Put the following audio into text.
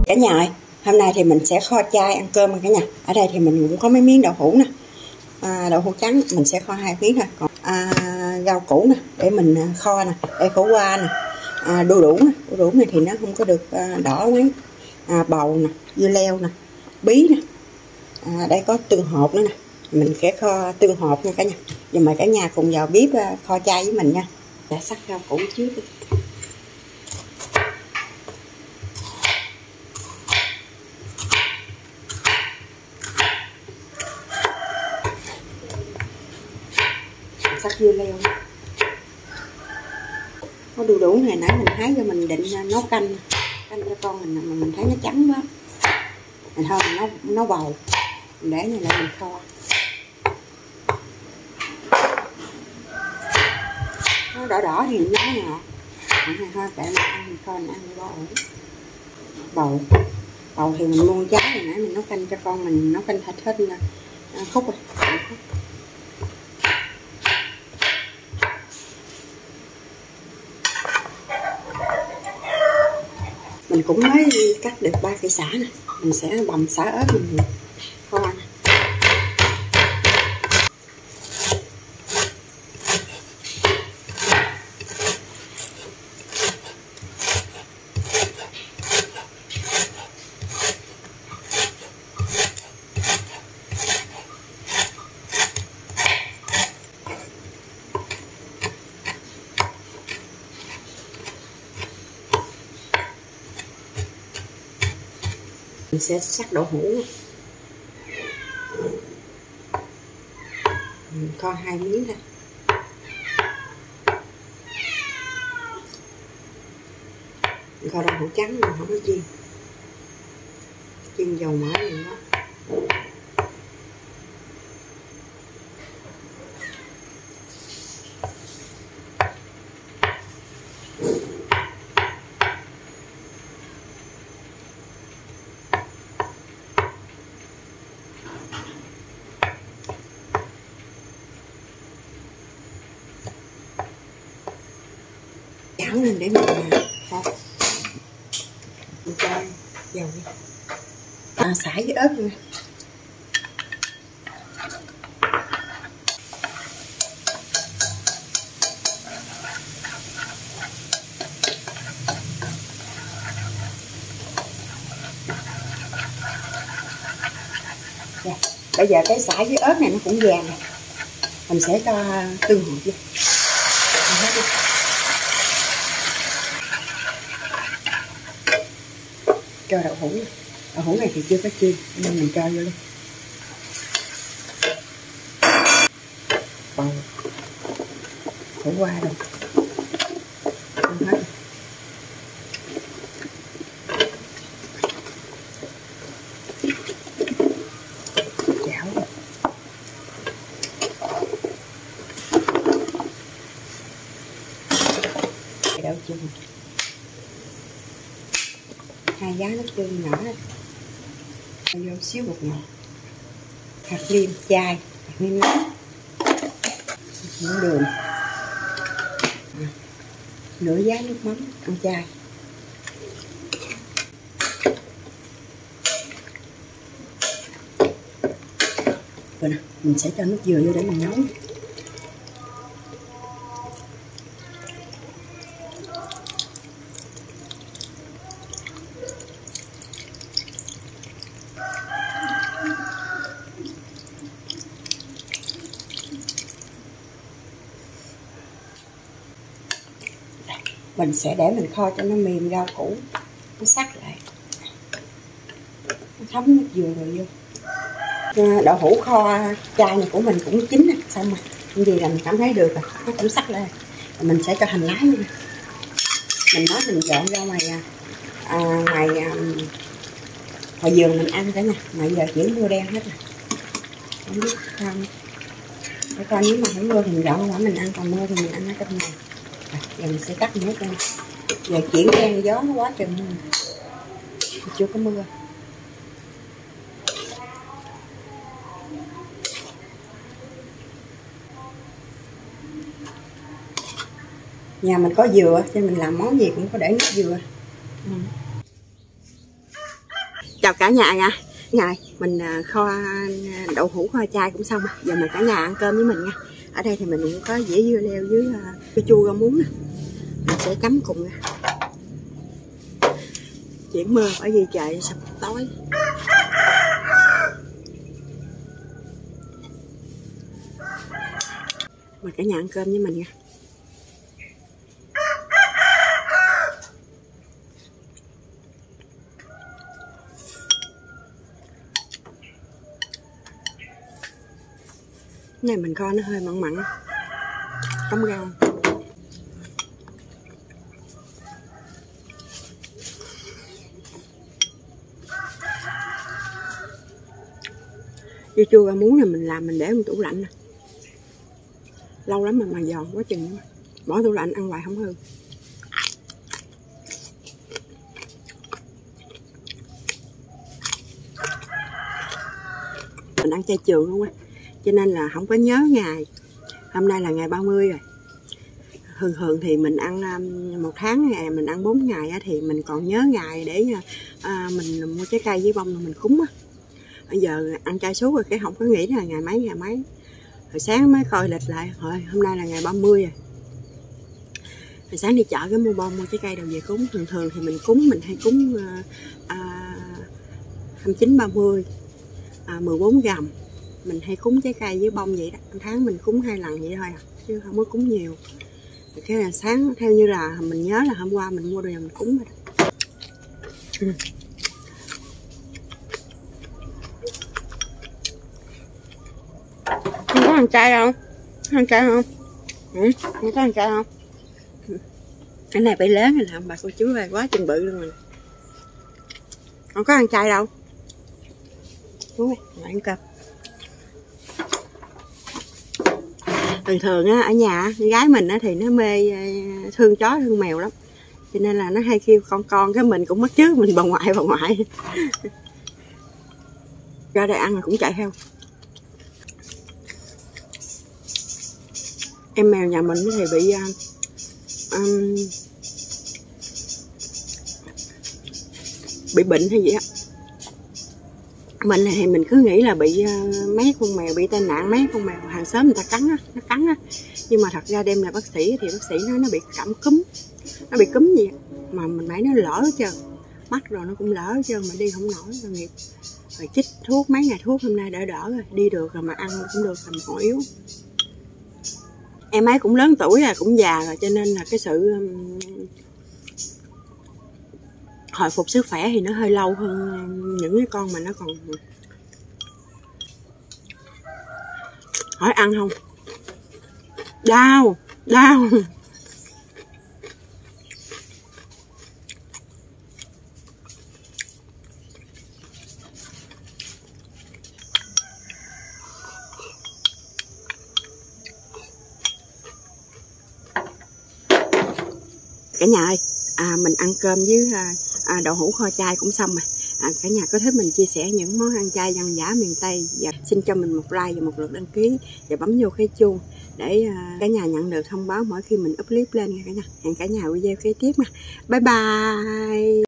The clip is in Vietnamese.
Cả nhà ơi, hôm nay thì mình sẽ kho chai ăn cơm cả nhà. Ở đây thì mình cũng có mấy miếng đậu hũ nè, đậu hũ trắng mình sẽ kho 2 miếng thôi. Còn rau củ nè để mình kho nè, để khổ qua nè, đu đủ nè, đu đủ này thì nó không có được đỏ mấy, bầu nè, dưa leo nè, bí nè, đây có tương hột nữa nè. Mình sẽ kho tương hột nha cả nhà. Giờ mời cả nhà cùng vào bếp kho chai với mình nha. Để sắc rau củ trước đi. Sắc dưa leo, có đu đủ này nãy mình hái cho mình định nấu canh cho con mình, mà mình thấy nó trắng quá, mình thôi mình nấu bầu, mình để này lại mình kho. Nó đỏ đỏ thì nó ngọt, này thôi để mình ăn, mình kho mình ăn bầu. Bầu thì mình mua trái này nãy mình nấu canh cho con mình, nấu canh thịt hết khúc rồi. Mình cũng mới cắt được 3 cây sả nè, mình sẽ bằm sả ớt mình kho nè. Mình sẽ sắc đậu hũ, mình kho 2 miếng thôi. Mình kho đậu hũ trắng mình không có chiên dầu mỡ mình đó. Chảo lên để mình kho. Mình cho dầu đi, xả với ớt nữa. Bây giờ cái sả với ớt này nó cũng vàng này, mình sẽ cho tương hột vô. Cho đậu hũ này thì chưa có chiên nên mình cho vô luôn. Bầu khổ qua rồi, không hết. Chảo cái đậu chưng, 2 giá nước tương nhỏ này, vô xíu bột ngọt, hạt liêm chai, hạt liêm nóng, muỗng đường, nửa giá nước mắm ăn chay. Rồi nè, mình sẽ cho nước dừa vô để mình nấu. Mình sẽ để mình kho cho nó mềm rau củ, nó sắc lại, nó thấm nước dừa rồi vô. Đậu hũ kho chai này của mình cũng chín rồi, xong rồi cái gì là mình cảm thấy được rồi, nó cũng sắc lên. Rồi mình sẽ cho hành lá vô. Mình nói mình dọn ra ngoài vườn mình ăn cả nha, mà giờ chuyển mưa đen hết rồi, không biết sao. Để coi nếu mà không mưa thì mình dọn ra mình ăn, còn mưa thì mình ăn ở trong này. Giờ mình sẽ cắt hết ra. Giờ chuyển đen gió nó quá chừng chưa có mưa. Nhà mình có dừa cho mình làm món gì cũng có để nước dừa. Chào cả nhà nha. Ngày mình kho đậu hũ kho chai cũng xong rồi. Giờ mời cả nhà ăn cơm với mình nha. Ở đây thì mình cũng có dĩa dưa leo với chua rau muống nè. Mình sẽ chấm cùng nha. Chuyển mưa bởi vì trời sắp tối. Mời cả nhà ăn cơm với mình nha. Cái này mình kho nó hơi mặn mặn, cắm rau. Dưa chua rau muống này mình làm mình để trong tủ lạnh nè. Lâu lắm mà giòn quá chừng, bỏ tủ lạnh ăn hoài không hư. Mình ăn chay trường luôn á, cho nên là không có nhớ ngày. Hôm nay là ngày 30 rồi. Thường thì mình ăn 1 tháng ngày mình ăn 4 ngày á, thì mình còn nhớ ngày để mình mua trái cây với bông rồi mình cúng á. Bây giờ ăn chay suốt rồi cái không có nghĩ là ngày mấy. Hồi sáng mới coi lịch lại, hôm nay là ngày 30 rồi. Hồi sáng đi chợ cái mua bông mua trái cây đều về cúng. Thường thì mình cúng, mình hay cúng 29, 30, 14 rằm. Mình hay cúng trái cây với bông vậy đó. Một tháng mình cúng 2 lần vậy thôi à, chứ không có cúng nhiều. Cái là sáng theo như là mình nhớ là hôm qua mình mua đồ mình cúng rồi đó. Không có ăn chay không? Ăn chay không? Không có ăn chay không? Cái này bị lớn rồi làm bà cô chú ơi, quá chừng bự luôn rồi. Không có ăn chay đâu. Đúng rồi, lại ăn cơm. Thường á, ở nhà gái mình á, thì nó mê thương chó thương mèo lắm, cho nên là nó hay kêu con cái mình cũng mất trước mình bà ngoại ra đây ăn là cũng chạy theo. Em mèo nhà mình thì bị bệnh hay gì á. Mình thì mình cứ nghĩ là bị mấy con mèo bị tai nạn, mấy con mèo hàng xóm người ta cắn á, nó cắn á. Nhưng mà thật ra đem là bác sĩ thì bác sĩ nói nó bị cảm cúm. Nó bị cúm gì mà mình nãy nó lỡ hết trơn. Mắt rồi nó cũng lỡ hết trơn mà đi không nổi rồi nghiệp. Rồi chích thuốc mấy ngày thuốc hôm nay đỡ rồi, đi được rồi mà ăn cũng được làm họ yếu. Em ấy cũng lớn tuổi rồi, cũng già rồi, cho nên là cái sự hồi phục sức khỏe thì nó hơi lâu hơn những cái con mà nó còn. Hỏi ăn không? Đau. Cả nhà ơi, mình ăn cơm với đậu hũ kho chai cũng xong rồi. Cả nhà có thích mình chia sẻ những món ăn chay dân dã miền Tây, và xin cho mình một like và một lượt đăng ký và bấm vô cái chuông để cả nhà nhận được thông báo mỗi khi mình up clip lên nha cả nhà. Hẹn cả nhà video kế tiếp nha. Bye bye.